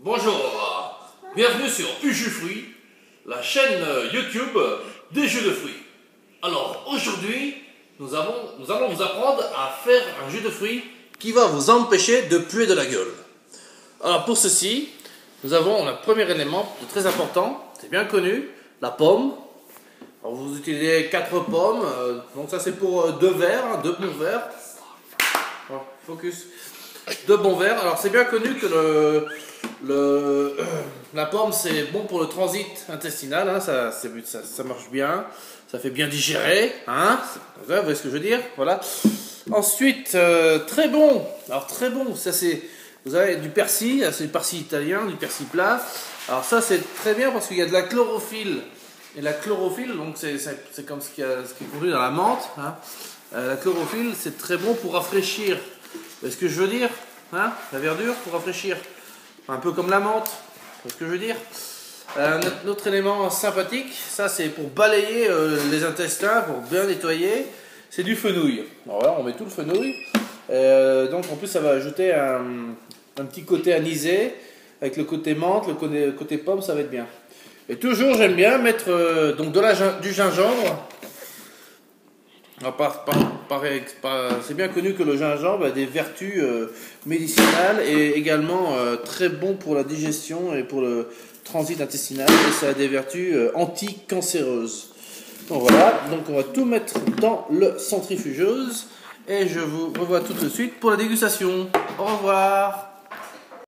Bonjour, bienvenue sur Jus Fruits, la chaîne YouTube des jus de fruits. Alors aujourd'hui, nous allons vous apprendre à faire un jus de fruits qui va vous empêcher de puer de la gueule. Alors pour ceci, nous avons le premier élément très important, c'est bien connu, la pomme. Alors vous utilisez 4 pommes, donc ça c'est pour 2 verres, 2 bons verres. Oh, focus. 2 bons verres. Alors c'est bien connu que la pomme c'est bon pour le transit intestinal, hein, ça marche bien, ça fait bien digérer, hein, vous voyez ce que je veux dire, voilà. Ensuite, très bon, alors très bon, ça c'est, vous avez du persil, c'est du persil italien, du persil plat. Alors ça c'est très bien parce qu'il y a de la chlorophylle, et la chlorophylle, donc c'est comme ce qui est contenu dans la menthe, hein. La chlorophylle c'est très bon pour rafraîchir, vous voyez ce que je veux dire, hein, la verdure pour rafraîchir. Un peu comme la menthe, c'est ce que je veux dire. Un autre élément sympathique, ça c'est pour balayer les intestins, pour bien nettoyer, c'est du fenouil. Alors voilà, on met tout le fenouil. Donc en plus ça va ajouter un petit côté anisé, avec le côté menthe, le côté pomme, ça va être bien. Et toujours j'aime bien mettre donc du gingembre. C'est bien connu que le gingembre a des vertus médicinales et également très bon pour la digestion et pour le transit intestinal, et ça a des vertus anti-cancéreuses. Donc voilà, donc on va tout mettre dans le centrifugeuse et je vous revois tout de suite pour la dégustation. Au revoir.